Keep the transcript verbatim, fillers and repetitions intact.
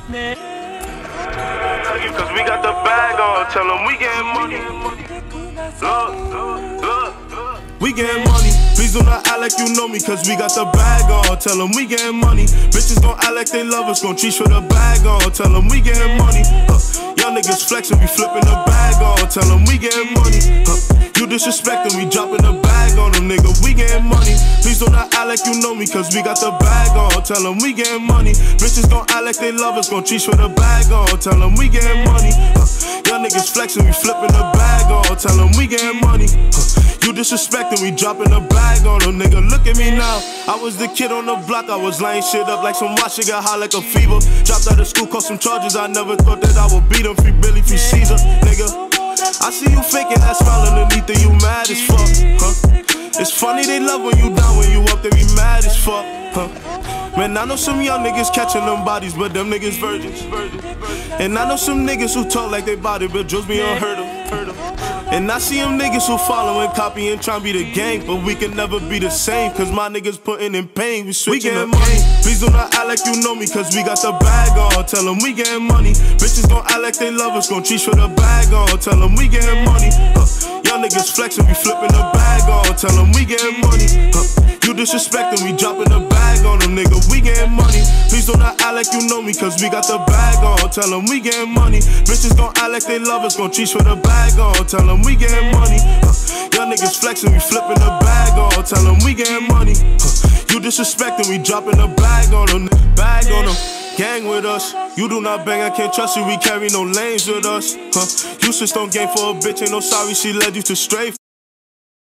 Cause we got the bag on, tell them we getting money. Look, look, look. We getting money, please do not act like you know me, cause we got the bag on, tell them we getting money. Bitches gon' act like they love us, gon' treat for the bag on, tell them we getting money. uh, Y'all niggas flexin', we flipping the bag on, tell them we getting money. uh, You disrespectin', we dropping the bag on them, nigga, we getting money. Please do not act like you know me, cause we got the bag on, tell them we getting money. Bitches gon' act like they love us, gon' treat for the bag on, tell them we getting money. uh, Y'all niggas flexin', we flipping the bag on, tell them we getting money. uh, You disrespectin', we dropping the bag on them, nigga, look at me now. I was the kid on the block, I was laying shit up like some watch, shit got high like a fever. Dropped out of school, caught some charges, I never thought that I would beat them. Free Billy, free Caesar, nigga. I see you faking that smile underneath it, you mad as fuck, huh? It's funny they love when you down, when you up they be mad as fuck, huh? Man, I know some young niggas catching them bodies, but them niggas virgins. And I know some niggas who talk like they body, but just be unheard of. And I see them niggas who follow and copy and tryna be the gang, but we can never be the same, cause my niggas putting in pain, we switching the money. Please do not act like you know me, cause we got the bag on, tell them we getting money. Bitches gon' act like they love us, gon' treat for the bag on, tell them we getting money. uh, Y'all niggas flexin', we flipping the bag on, tell them we getting money. uh, You disrespectin', we dropping the bag on them, nigga, we getting money. Please do not act like you know me, cause we got the bag on, tell them we getting money. Bitches gon' act like they love us, gon' treat for the bag on, tell them we getting money. uh, Y'all niggas flexin', we flipping the bag on, tell them we getting money. uh, You disrespectin', we dropping the bag on them, bag on them. Gang with us, you do not bang, I can't trust you, we carry no lanes with us, huh? You switched on game for a bitch, ain't no sorry, she led you to stray.